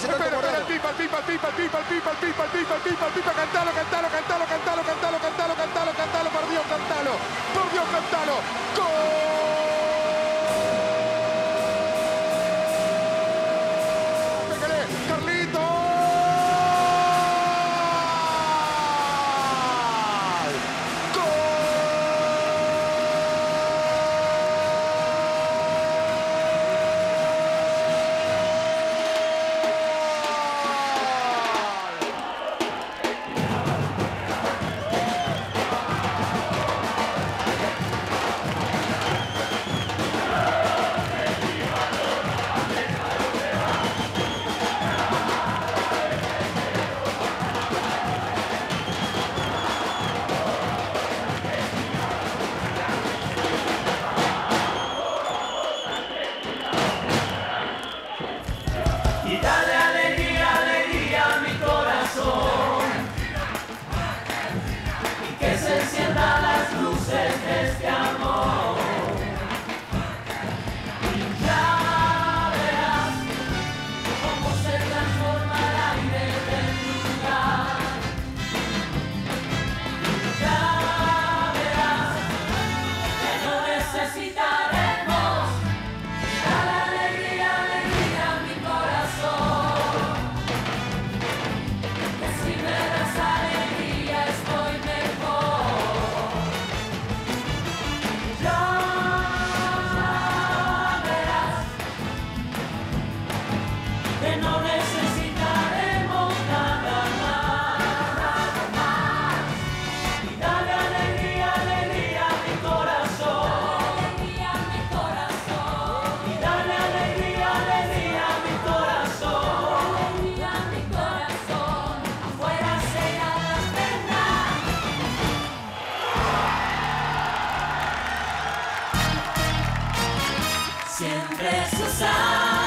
Espera, el pipa, cantalo, por Dios, cantalo. Y dale alegría, alegría a mi corazón, y que se enciendan las luces de este amor. Y ya verás cómo se transforma el aire del lugar. Y ya verás que no necesitaremos. Dale alegría, alegría a mi corazón, que si me das alegría estoy mejor. Ya verás que no necesitaremos nada más. Y dale alegría, alegría a mi corazón. Y dale alegría, alegría a mi corazón. Afuera se irán las penas. Siempre se sabe.